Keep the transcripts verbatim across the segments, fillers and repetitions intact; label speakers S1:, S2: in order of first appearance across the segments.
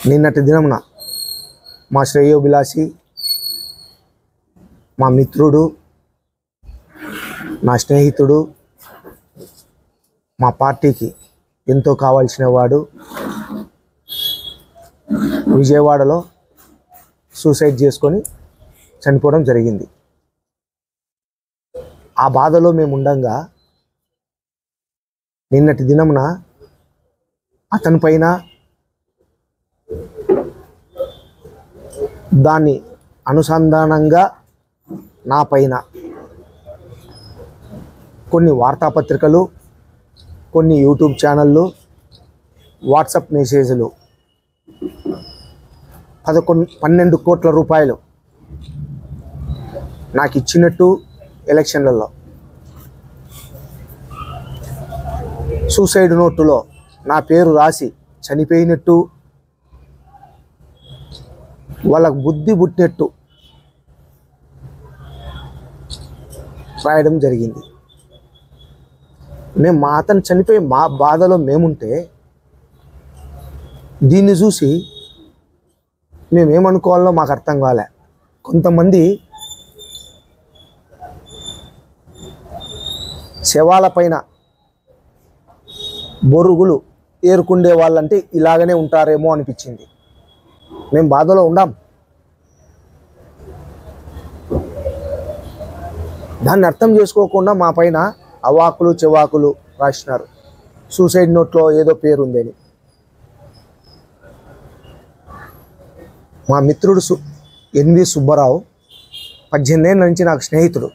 S1: నిన్నటి దినమున మా శ్రేయోభిలాషి, మా మిత్రుడు, నా స్నేహితుడు, మా పార్టీకి ఎంతో కావాల్సిన వాడు విజయవాడలో సూసైడ్ చేసుకొని చనిపోవడం జరిగింది. ఆ బాధలో మేము ఉండంగా నిన్నటి దినమున అతని పైన దాన్ని అనుసంధానంగా నా పైన కొన్ని వార్తాపత్రికలు, కొన్ని యూట్యూబ్ ఛానళ్ళు, వాట్సాప్ మెసేజ్లు పదకొండు పన్నెండు కోట్ల రూపాయలు నాకు ఇచ్చినట్టు ఎలక్షన్లలో, సూసైడ్ నోటులో నా పేరు రాసి చనిపోయినట్టు, వాళ్ళకు బుద్ధి పుట్టినట్టు రాయడం జరిగింది. మేము మా అతను చనిపోయి మా బాధలో మేముంటే దీన్ని చూసి మేమేమనుకోవాలో మాకు అర్థం కాలే. కొంతమంది శవాల పైన బొరుగులు ఏరుకుండే వాళ్ళంటే ఇలాగనే ఉంటారేమో అనిపించింది. మేము బాధలో ఉండాం. దాన్ని అర్థం చేసుకోకుండా మా పైన అవాకులు చెవాకులు రాసినారు. సూసైడ్ నోట్లో ఏదో పేరు ఉందని. మా మిత్రుడు సు ఎన్వి సుబ్బారావు పద్దెనిమిది ఏళ్ళ నుంచి నాకు స్నేహితుడు.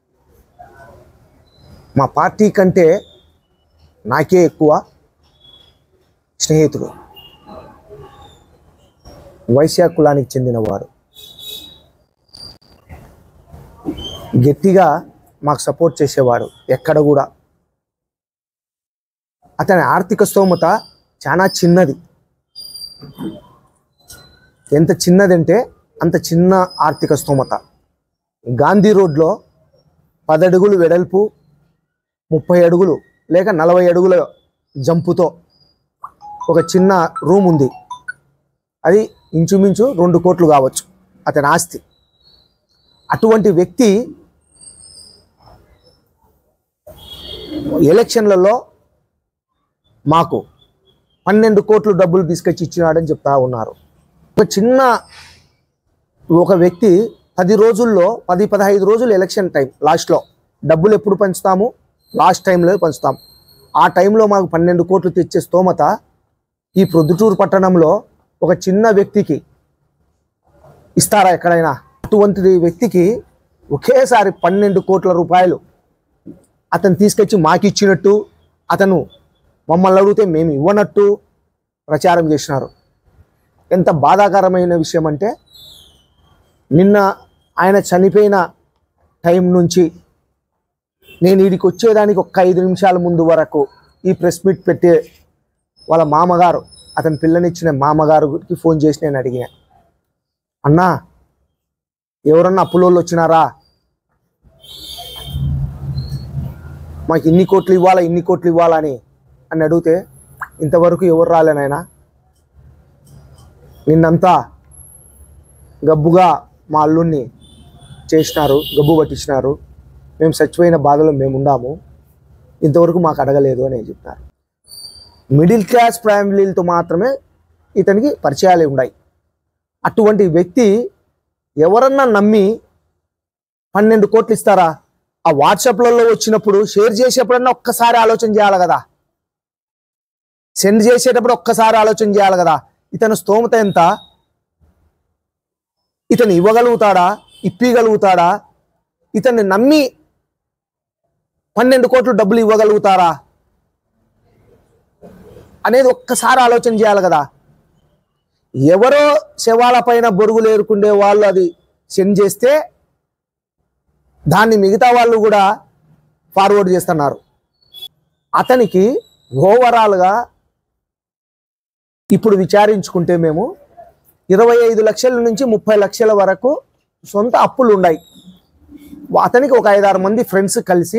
S1: మా పార్టీ కంటే నాకే ఎక్కువ స్నేహితుడు. వైశ్య కులానికి చెందినవాడు. గట్టిగా మాకు సపోర్ట్ చేసేవాడు. ఎక్కడ కూడా అతని ఆర్థిక స్తోమత చాలా చిన్నది. ఎంత చిన్నదంటే అంత చిన్న ఆర్థిక స్తోమత. గాంధీ రోడ్లో పది అడుగులు వెడల్పు, ముప్పై అడుగులు లేక నలభై అడుగుల జంపుతో ఒక చిన్న రూమ్ ఉంది. అది ఇంచుమించు రెండు కోట్లు కావచ్చు అతని ఆస్తి. అటువంటి వ్యక్తి ఎలక్షన్లలో మాకు పన్నెండు కోట్లు డబ్బులు తీసుకొచ్చి ఇచ్చినాడని చెప్తా ఉన్నారు. ఒక చిన్న ఒక వ్యక్తి పది రోజుల్లో పది పదహైదు రోజులు ఎలక్షన్ టైం లాస్ట్లో డబ్బులు ఎప్పుడు పంచుతాము? లాస్ట్ టైంలో పంచుతాం. ఆ టైంలో మాకు పన్నెండు కోట్లు తెచ్చే స్తోమత ఈ ప్రొద్దుటూరు పట్టణంలో ఒక చిన్న వ్యక్తికి ఇస్తారా ఎక్కడైనా? అటువంటి వ్యక్తికి ఒకేసారి పన్నెండు కోట్ల రూపాయలు అతను తీసుకొచ్చి మాకు ఇచ్చినట్టు, అతను మమ్మల్ని అడిగితే మేము ఇవ్వనట్టు ప్రచారం చేసినారు. ఎంత బాధాకరమైన విషయం అంటే, నిన్న ఆయన చనిపోయిన టైం నుంచి నేను వీడికి వచ్చేదానికి ఒక ఐదు నిమిషాల ముందు వరకు ఈ ప్రెస్ మీట్ పెట్టే వాళ్ళ మామగారు, అతని పిల్లనిచ్చిన మామగారికి ఫోన్ చేసి నేను అడిగా, అన్నా ఎవరన్నా అప్పులోళ్ళు వచ్చినారా? మాకు ఇన్ని కోట్లు ఇవ్వాలా ఇన్ని కోట్లు ఇవ్వాలని అని అడిగితే, ఇంతవరకు ఎవరు రాలేనాయనా, నిన్నంతా గబ్బుగా మా అల్లుడిని చేసినారు, గబ్బు పట్టించినారు, మేము చచ్చిపోయిన బాధలో మేము ఉండాము, ఇంతవరకు మాకు అడగలేదు అని చెప్తారు. మిడిల్ క్లాస్ ఫ్యామిలీలతో మాత్రమే ఇతనికి పరిచయాలు ఉన్నాయి. అటువంటి వ్యక్తి ఎవరన్నా నమ్మి పన్నెండు కోట్లు ఇస్తారా? ఆ వాట్సాప్లలో వచ్చినప్పుడు షేర్ చేసేటప్పుడన్నా ఒక్కసారి ఆలోచన చేయాలి కదా, సెండ్ చేసేటప్పుడు ఒక్కసారి ఆలోచన చేయాలి కదా. ఇతను స్తోమత ఎంత? ఇతను ఇవ్వగలుగుతాడా? ఇప్పగలుగుతాడా? ఇతన్ని నమ్మి పన్నెండు కోట్లు డబ్బులు ఇవ్వగలుగుతారా అనేది ఒక్కసారి ఆలోచన చేయాలి కదా. ఎవరో శవాల పైన బొరుగులు ఏరుకుండే వాళ్ళు అది సెండ్ చేస్తే దాన్ని మిగతా వాళ్ళు కూడా ఫార్వర్డ్ చేస్తున్నారు. అతనికి ఓవరాల్గా ఇప్పుడు విచారించుకుంటే మేము ఇరవై ఐదు లక్షల నుంచి ముప్పై లక్షల వరకు సొంత అప్పులు ఉన్నాయి. అతనికి ఒక ఐదారు మంది ఫ్రెండ్స్ కలిసి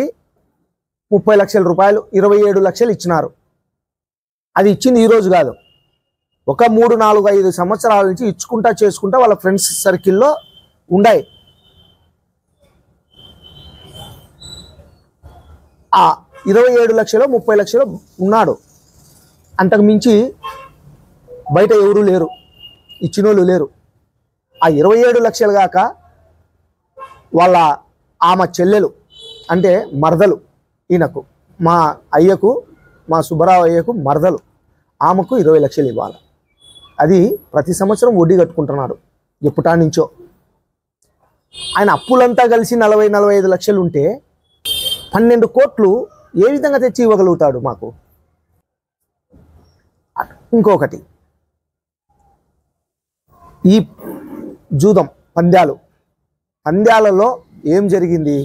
S1: ముప్పై లక్షల రూపాయలు ఇరవై ఏడు లక్షలు ఇచ్చినారు. అది ఇచ్చింది ఈరోజు కాదు, ఒక మూడు నాలుగు ఐదు సంవత్సరాల నుంచి ఇచ్చుకుంటా చేసుకుంటా వాళ్ళ ఫ్రెండ్స్ సర్కిల్లో ఉండాయి. ఆ ఇరవై ఏడు లక్షలు ముప్పై లక్షలు ఉన్నాడు. అంతకు మించి బయట ఎవరూ లేరు, ఇచ్చినోళ్ళు లేరు. ఆ ఇరవై ఏడు లక్షలు కాక వాళ్ళ ఆమె చెల్లెలు అంటే మరదలు, ఈయనకు మా అయ్యకు మా సుబ్బరావు అయ్యకు మరదలు, ఆమెకు ఇరవై లక్షలు ఇవ్వాలి. అది ప్రతి సంవత్సరం వడ్డీ కట్టుకుంటున్నాడు ఎప్పుటా నుంచో. ఆయన అప్పులంతా కలిసి నలభై నలభై ఐదు లక్షలు ఉంటే పన్నెండు కోట్లు ఏ విధంగా తెచ్చి ఇవ్వగలుగుతాడు మాకు? ఇంకొకటి, ఈ జూదం పంద్యాలు పంద్యాలలో ఏం జరిగింది?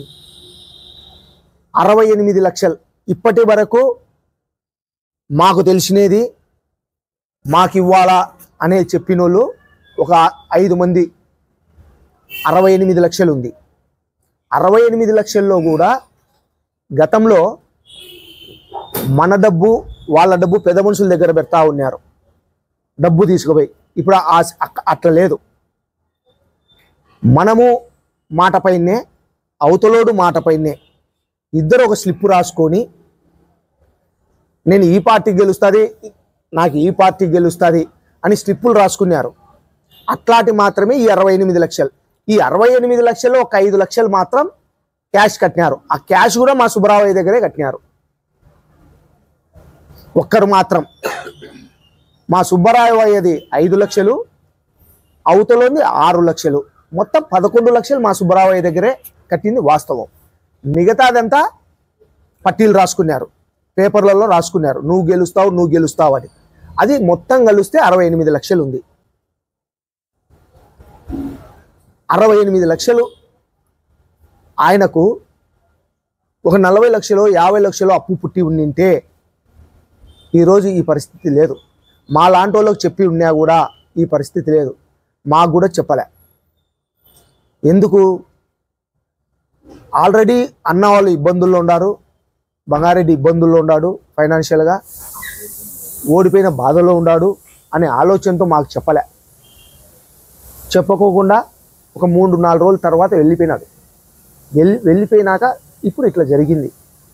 S1: అరవై ఎనిమిది లక్షలు ఇప్పటి వరకు మాకు తెలిసినది, మాకు ఇవ్వాలా అనే చెప్పినోళ్ళు ఒక ఐదు మంది. అరవై ఎనిమిది లక్షలు ఉంది. అరవై ఎనిమిది లక్షల్లో కూడా గతంలో మన డబ్బు వాళ్ళ డబ్బు పెద్ద మనుషుల దగ్గర పెడతా ఉన్నారు, డబ్బు తీసుకుపోయి. ఇప్పుడు అట్లా లేదు. మనము మాట పైనే, అవతలోడు మాట పైనే, ఇద్దరు ఒక స్లిప్ రాసుకొని నేను ఈ పార్టీకి గెలుస్తుంది, నాకు ఈ పార్టీకి గెలుస్తుంది అని స్లిప్పులు రాసుకున్నారు. అట్లాంటి మాత్రమే ఈ అరవై ఎనిమిది లక్షలు. ఈ అరవై ఎనిమిది లక్షలు ఒక ఐదు లక్షలు మాత్రం క్యాష్ కట్టినారు. ఆ క్యాష్ కూడా మా సుబ్బరావయ్య దగ్గరే కట్టినారు. ఒక్కరు మాత్రం మా సుబ్బరావయ్యది ఐదు లక్షలు, అవతలోంది ఆరు లక్షలు, మొత్తం పదకొండు లక్షలు మా సుబ్బరావయ్య దగ్గరే కట్టింది వాస్తవం. మిగతాదంతా పట్టీలు రాసుకున్నారు, పేపర్లలో రాసుకున్నారు, నువ్వు గెలుస్తావు నువ్వు గెలుస్తావు అని. అది మొత్తం కలిస్తే అరవై ఎనిమిది లక్షలు ఉంది. అరవై ఎనిమిది లక్షలు ఆయనకు ఒక నలభై లక్షలు యాభై లక్షలు అప్పు పుట్టి ఉండింటే ఈరోజు ఈ పరిస్థితి లేదు. మా లాంటి వాళ్ళకి చెప్పి ఉన్నా కూడా ఈ పరిస్థితి లేదు. మాకు కూడా చెప్పలే. ఎందుకు? ఆల్రెడీ అన్న వాళ్ళు ఇబ్బందుల్లో ఉన్నారు, బంగారెడ్డి ఇబ్బందుల్లో ఉన్నాడు, ఫైనాన్షియల్గా ఓడిపోయిన బాధలో ఉన్నాడు అనే ఆలోచనతో మాకు చెప్పలే. చెప్పకోకుండా ఒక మూడు నాలుగు రోజుల తర్వాత వెళ్ళిపోయినాడు. వెళ్ళి వెళ్ళిపోయినాక ఇప్పుడు ఇట్లా జరిగింది.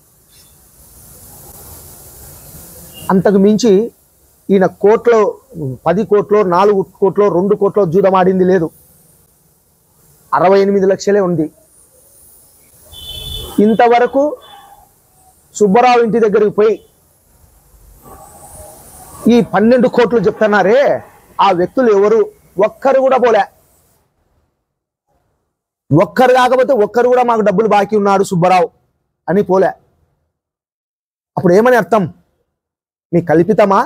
S1: అంతకు మించి ఈయన కోట్లో పది కోట్లో నాలుగు కోట్లో రెండు కోట్లో జూదం ఆడింది లేదు. అరవై ఎనిమిది లక్షలే ఉంది. ఇంతవరకు సుబ్బరావు ఇంటి దగ్గరికి పోయి ఈ పన్నెండు కోట్లు చెప్తున్నారే, ఆ వ్యక్తులు ఎవరు? ఒక్కరు కూడా పోలే. ఒక్కరు కాకపోతే ఒక్కరు కూడా మాకు డబ్బులు బాకీ ఉన్నాడు సుబ్బరావు అని పోలే. అప్పుడు ఏమని అర్థం? మీ కల్పితమా?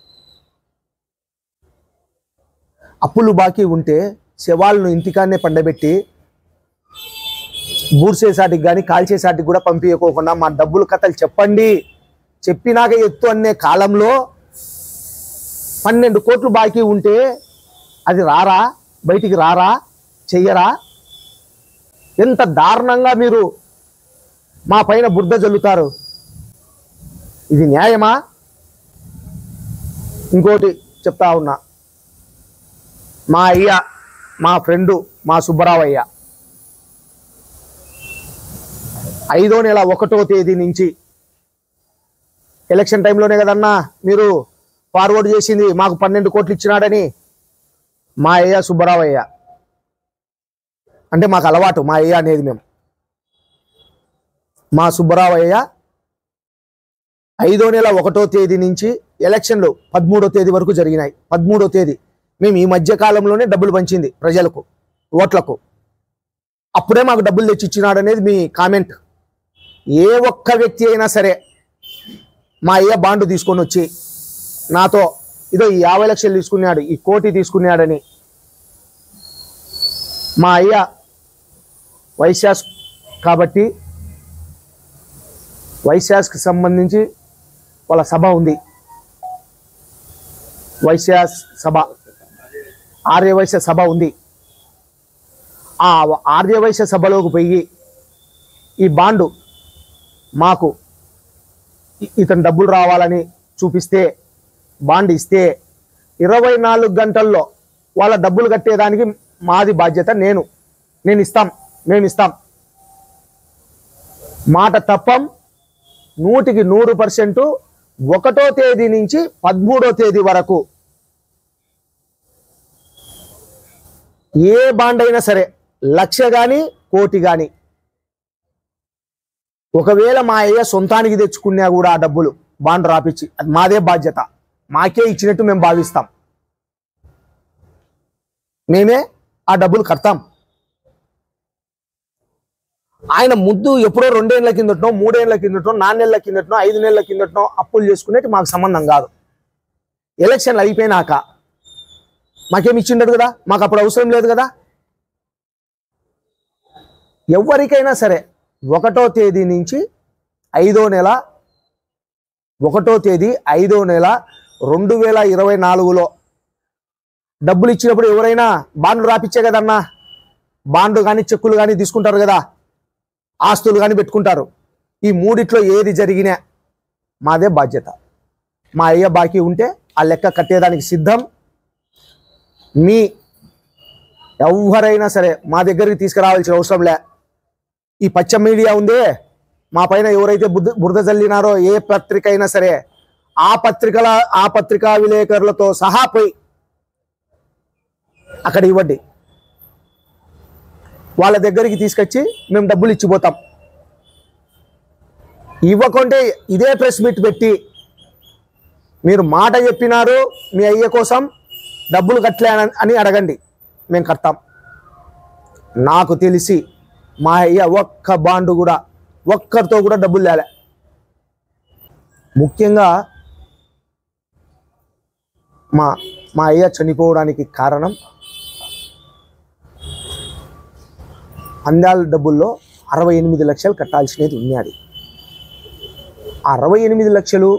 S1: అప్పులు బాకీ ఉంటే శవాలను ఇంటికాన్నే పండబెట్టి బూర్సేసాటికి కానీ కాల్చేసాటికి కూడా పంపించకోకుండా మా డబ్బులు కథలు చెప్పండి, చెప్పినాక ఎత్తు అనే కాలంలో పన్నెండు కోట్లు బాకీ ఉంటే అది రారా, బయటికి రారా, చెయ్యరా? ఎంత దారుణంగా మీరు మా పైన బురద జల్లుతారు. ఇది న్యాయమా? ఇంకోటి చెప్తా ఉన్నా, మా అయ్య మా ఫ్రెండు మా సుబ్బరావయ్య ఐదో నెల ఒకటో తేదీ నుంచి ఎలక్షన్ టైంలోనే కదన్నా మీరు ఫార్వర్డ్ చేసింది మాకు పన్నెండు కోట్లు ఇచ్చినాడని. మా అయ్య సుబ్బరావయ్య అంటే మాకు అలవాటు, మా అయ్య అనేది మేము. మా సుబ్బరావయ్య ఐదో నెల ఒకటో తేదీ నుంచి ఎలక్షన్లు పదమూడో తేదీ వరకు జరిగినాయి. పదమూడో తేదీ మేము ఈ మధ్య కాలంలోనే డబ్బులు పంచింది ప్రజలకు, ఓట్లకు. అప్పుడే మాకు డబ్బులు తెచ్చి ఇచ్చినాడు అనేది మీ కామెంట్. ఏ ఒక్క వ్యక్తి అయినా సరే మా అయ్య బాండు తీసుకొని వచ్చి నాతో ఇదో ఈ యాభై లక్షలు తీసుకున్నాడు, ఈ కోటి తీసుకున్నాడని, మా అయ్య వైశాస్ కాబట్టి వైశాస్కి సంబంధించి వాళ్ళ సభ ఉంది, వైశాస్ సభ, ఆర్యవైశ్య సభ ఉంది. ఆ ఆర్యవైశ్య సభలోకి పోయి ఈ బాండు మాకు ఇతను డబ్బులు రావాలని చూపిస్తే, బాండ్ ఇస్తే ఇరవై నాలుగు గంటల్లో వాళ్ళ డబ్బులు కట్టేదానికి మాది బాధ్యత. నేను నేను ఇస్తాం మేము ఇస్తాం మాట తప్పం. నూటికి నూరు పర్సెంట్ ఒకటో తేదీ నుంచి పదమూడో తేదీ వరకు ఏ బాండ్ అయినా సరే, లక్ష కానీ కోటి కానీ, ఒకవేళ మా అయ్య సొంతానికి తెచ్చుకున్నా కూడా ఆ డబ్బులు బాండ్ రాపిచ్చి, అది మాదే బాధ్యత, మాకే ఇచ్చినట్టు మేము భావిస్తాం, మేమే ఆ డబ్బులు కడతాం. ఆయన ముద్దు ఎప్పుడో రెండేళ్ల కిందటనో మూడేళ్ల కిందటనో నాలుగు నెలల కిందటనో ఐదు నెలల కిందటనో అప్పులు చేసుకునేది మాకు సంబంధం కాదు. ఎలక్షన్లు అయిపోయినాక మాకేమి ఇచ్చిండడు కదా, మాకు అప్పుడు అవసరం లేదు కదా. ఎవరికైనా సరే ఒకటో తేదీ నుంచి ఐదో నెల ఒకటో తేదీ ఐదో నెల రెండు వేల ఇరవై నాలుగులో డబ్బులు ఇచ్చినప్పుడు ఎవరైనా బాండ్లు రాపిచ్చే కదన్నా, బాండ్లు కానీ చెక్కులు కానీ తీసుకుంటారు కదా, ఆస్తులు కానీ పెట్టుకుంటారు. ఈ మూడిట్లో ఏది జరిగినా మాదే బాధ్యత. మా అయ్య బాకీ ఉంటే ఆ లెక్క కట్టేదానికి సిద్ధం. మీ ఎవరైనా సరే మా దగ్గరికి తీసుకురావాల్సిన అవసరం లే. ఈ పచ్చ మీడియా ఉందే, మా పైన ఎవరైతే బుద్ధ బురద జల్లినారో ఏ పత్రిక అయినా సరే, ఆ పత్రికల ఆ పత్రికా విలేకరులతో సహా పోయి అక్కడ ఇవ్వండి. వాళ్ళ దగ్గరికి తీసుకొచ్చి మేము డబ్బులు ఇచ్చిపోతాం. ఇవ్వకుంటే ఇదే ప్రెస్ మీట్ పెట్టి మీరు మాట చెప్పినారు మీ అయ్య కోసం డబ్బులు కట్టలే అని అడగండి, మేము కడతాం. నాకు తెలిసి మా అయ్య ఒక్క బాండు కూడా ఒక్కరితో కూడా డబ్బులు లేలే. ముఖ్యంగా మా మా అయ్య చనిపోవడానికి కారణం అందాల డబ్బుల్లో అరవై ఎనిమిది లక్షలు కట్టాల్సినది ఉన్నది. అరవై ఎనిమిది లక్షలు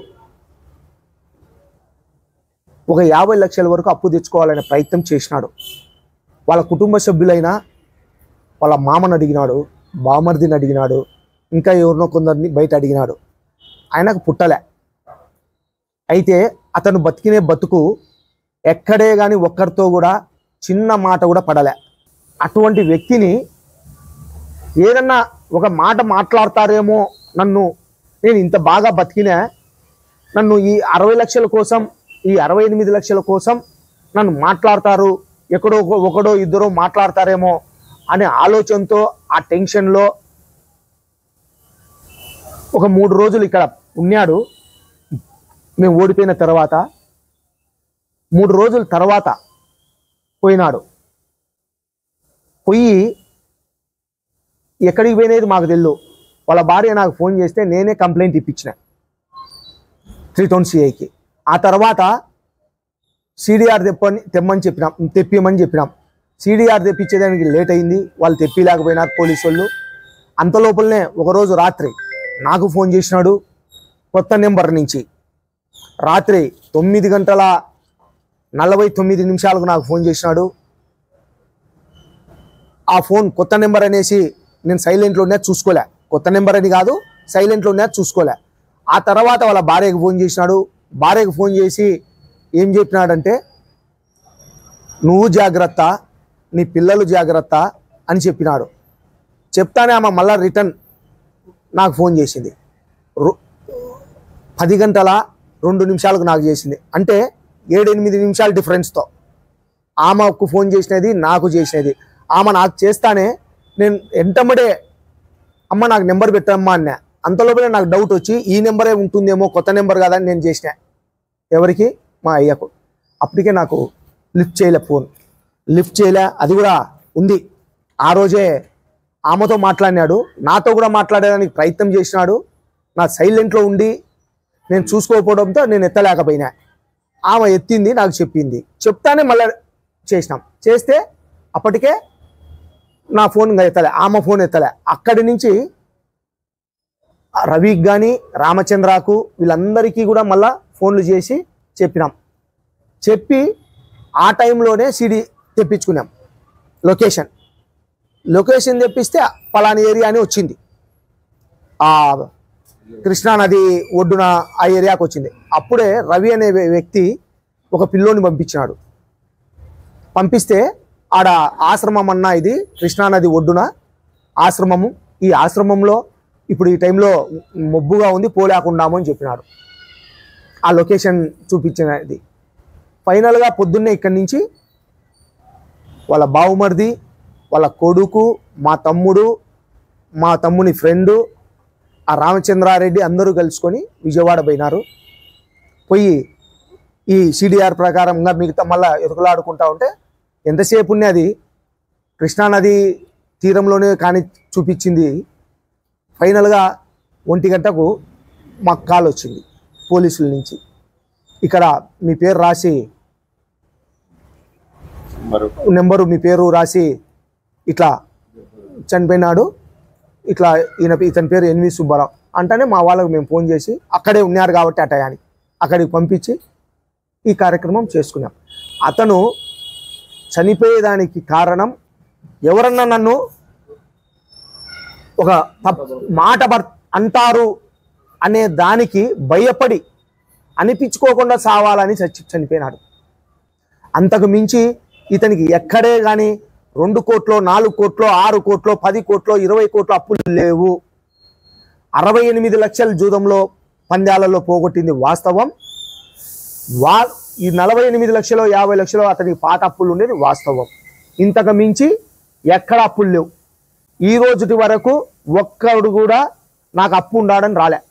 S1: ఒక యాభై లక్షల వరకు అప్పు తెచ్చుకోవాలనే ప్రయత్నం చేసినాడు. వాళ్ళ కుటుంబ సభ్యులైనా వాళ్ళ మామను అడిగినాడు, బామర్దిని అడిగినాడు, ఇంకా ఎవరినో కొందరిని బయట అడిగినాడు. ఆయనకు పుట్టలే. అయితే అతను బతికినే బతుకు ఎక్కడే కానీ ఒక్కరితో కూడా చిన్న మాట కూడా పడలే. అటువంటి వ్యక్తిని ఏదన్నా ఒక మాట మాట్లాడతారేమో, నన్ను నేను ఇంత బాగా బతికినా నన్ను ఈ అరవై లక్షల కోసం ఈ అరవై ఎనిమిది లక్షల కోసం నన్ను మాట్లాడతారు, ఎక్కడో ఒకడో ఇద్దరో మాట్లాడతారేమో అనే ఆలోచనతో ఆ టెన్షన్లో ఒక మూడు రోజులు ఇక్కడ ఉన్నాడు. మేము ఓడిపోయిన తర్వాత మూడు రోజుల తర్వాత పోయినాడు. పోయి ఎక్కడికి పోయినది మాకు తెలియదు. వాళ్ళ భార్య నాకు ఫోన్ చేస్తే నేనే కంప్లైంట్ ఇప్పించిన త్రీ టౌన్ సిఐకి. ఆ తర్వాత సిడిఆర్ తెప్పని తెమ్మని చెప్పినాం, తెప్పిమని చెప్పినాం. సిడిఆర్ తెప్పించేదానికి లేట్ అయింది, వాళ్ళు తెప్పిలేకపోయినారు పోలీసు వాళ్ళు. అంత లోపలనే ఒకరోజు రాత్రి నాకు ఫోన్ చేసినాడు కొత్త నెంబర్ నుంచి. రాత్రి తొమ్మిది గంటల నలభై తొమ్మిది నిమిషాలకు నాకు ఫోన్ చేసినాడు. ఆ ఫోన్ కొత్త నెంబర్ అనేసి నేను సైలెంట్లో ఉన్నది చూసుకోలే. కొత్త నెంబర్ అని కాదు, సైలెంట్లో ఉన్నది చూసుకోలే. ఆ తర్వాత వాళ్ళ భార్యకు ఫోన్ చేసినాడు. భార్యకు ఫోన్ చేసి ఏం చెప్పినాడంటే, నువ్వు జాగ్రత్త, నీ పిల్లలు జాగ్రత్త అని చెప్పినాడు. చెప్తానే ఆమె మళ్ళీ రిటర్న్ నాకు ఫోన్ చేసింది. పది గంటల రెండు నిమిషాలకు నాకు చేసింది. అంటే ఏడు ఎనిమిది నిమిషాల డిఫరెన్స్తో ఆమెకు ఫోన్ చేసినది, నాకు చేసినది. ఆమె నాకు చేస్తానే నేను ఎంటమ్మడే అమ్మ నాకు నెంబర్ పెట్టమ్మా అన్నా. అంతలోపలే నాకు డౌట్ వచ్చి ఈ నెంబరే ఉంటుందేమో, కొత్త నెంబర్ కాదని నేను చేసిన. ఎవరికి? మా అయ్యకు. అప్పటికే నాకు లిఫ్ట్ చేయలే, ఫోన్ లిఫ్ట్ చేయలే. అది కూడా ఉంది. ఆ రోజే ఆమెతో మాట్లాడినాడు, నాతో కూడా మాట్లాడడానికి ప్రయత్నం చేసినాడు. నా సైలెంట్లో ఉండి నేను చూసుకోకపోవడంతో నేను ఎత్తలేకపోయినా. ఆమె ఎత్తింది, నాకు చెప్పింది. చెప్తానే మళ్ళీ చేసినాం. చేస్తే అప్పటికే నా ఫోన్ ఎత్తలే, ఆమె ఫోన్ ఎత్తలే. అక్కడి నుంచి రవికి కానీ రామచంద్రకు వీళ్ళందరికీ కూడా మళ్ళా ఫోన్లు చేసి చెప్పినాం. చెప్పి ఆ టైంలోనే సిడి తెప్పించుకున్నాం. లొకేషన్ లొకేషన్ తెప్పిస్తే పలాని ఏరియా అని వచ్చింది. ఆ కృష్ణానది ఒడ్డున ఆ ఏరియాకి వచ్చింది. అప్పుడే రవి అనే వ్యక్తి ఒక పిల్లోని పంపించినాడు. పంపిస్తే ఆడ ఆశ్రమం అన్న, ఇది కృష్ణానది ఒడ్డున ఆశ్రమము. ఈ ఆశ్రమంలో ఇప్పుడు ఈ టైంలో మొబ్బుగా ఉంది, పోలేకుండాము అని చెప్పినాడు. ఆ లొకేషన్ చూపించినది. ఫైనల్గా పొద్దున్నే ఇక్కడి నుంచి వాళ్ళ బావుమరిది, వాళ్ళ కొడుకు, మా తమ్ముడు, మా తమ్ముని ఫ్రెండు, ఆ రామచంద్రారెడ్డి అందరూ కలుసుకొని విజయవాడ పోయినారు. పోయి ఈ సిడిఆర్ ప్రకారంగా మిగతా మళ్ళీ ఎదుగులాడుకుంటా ఉంటే ఎంతసేపు ఉంది అది కృష్ణానది తీరంలోనే కానీ చూపించింది. ఫైనల్గా ఒంటి గంటకు మాకు కాల్ వచ్చింది పోలీసుల నుంచి. ఇక్కడ మీ పేరు రాసి, నెంబరు మీ పేరు రాసి ఇట్లా చనిపోయినాడు, ఇట్లా ఈయన ఇతని పేరు ఎన్వి సుబ్బారావు అంటేనే మా వాళ్ళకు మేము ఫోన్ చేసి అక్కడే ఉన్నారు కాబట్టి ఆ టయానికి అక్కడికి పంపించి ఈ కార్యక్రమం చేసుకున్నాం. అతను చనిపోయేదానికి కారణం ఎవరన్నా నన్ను ఒక మాట అంటారు అనే దానికి భయపడి అనిపించుకోకుండా సావాలని చచ్చి చనిపోయినాడు. అంతకు మించి ఇతనికి ఎక్కడే కానీ రెండు కోట్లో నాలుగు కోట్లో ఆరు కోట్లో పది కోట్లో ఇరవై కోట్లో అప్పులు లేవు. అరవై ఎనిమిది లక్షల జూదంలో పంద్యాలలో పోగొట్టింది వాస్తవం. వా ఈ నలభై ఎనిమిది లక్షలు యాభై లక్షలు అతనికి పాత అప్పులు ఉండేది వాస్తవం. ఇంతకు మించి ఎక్కడ అప్పులు లేవు. ఈ రోజుటి వరకు ఒక్కడు కూడా నాకు అప్పు ఉండాడని రాలే.